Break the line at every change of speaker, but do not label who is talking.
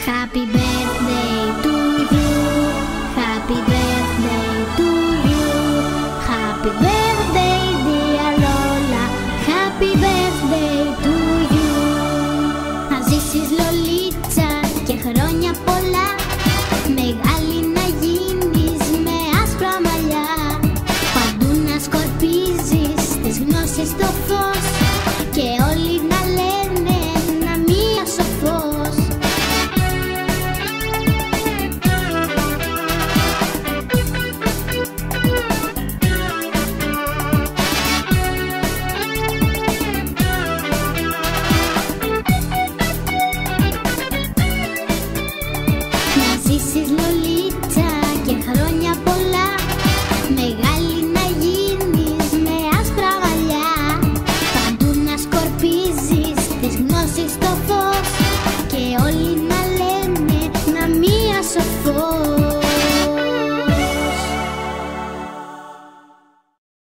Happy birthday to you. Happy birthday to you. Happy birthday dear Lola. Happy birthday to you. Να ζήσεις Λολίτσα και χρόνια πολλά, μεγάλη να γίνεις με άσπρα μαλλιά, παντού να σκορπίζεις τις γνώσεις στο φως και όλοι να λένε να μία σοφός. Να ζήσεις